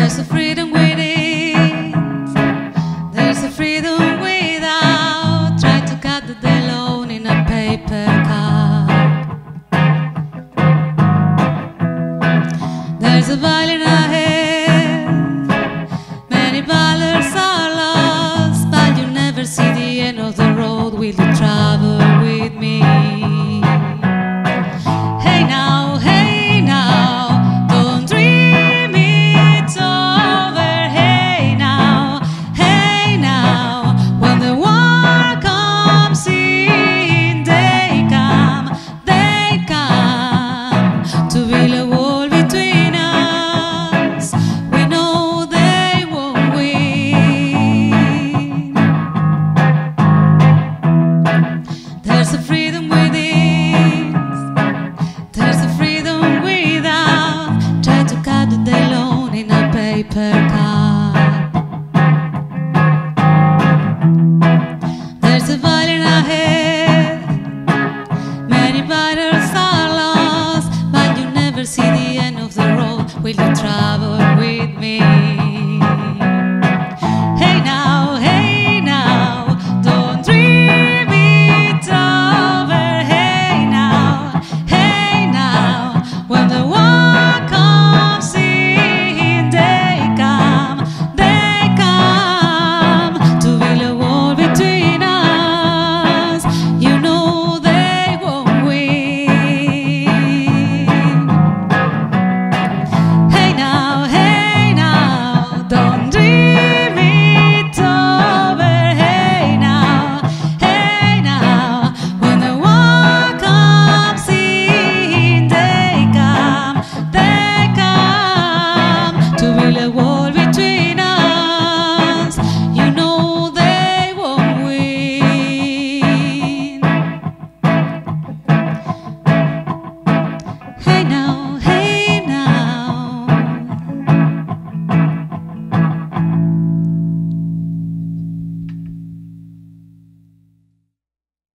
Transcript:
There's a freedom within, there's a freedom without. Try to cut the day alone in a paper cup. There's a violin ahead, many ballers are lost, but you never see the end of the road. Will you travel with me? Hey now, don't dream it's over. Hey now, when the war comes in, they come to build a wall between us. We know they won't win. There's a freedom within, there's a freedom without. Try to cut the day alone in a paper cup.